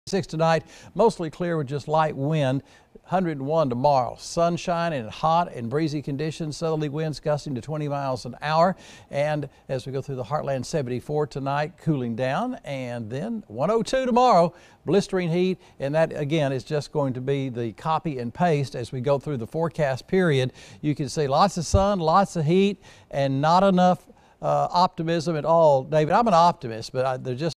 tonight, mostly clear with just light wind. 101 tomorrow. Sunshine and hot and breezy conditions. Southerly winds gusting to 20 miles an hour. And as we go through the Heartland, 74 tonight, cooling down. And then 102 tomorrow, blistering heat. And that again is just going to be the copy and paste as we go through the forecast period. You can see lots of sun, lots of heat, and not enough optimism at all. David, I'm an optimist, but there's just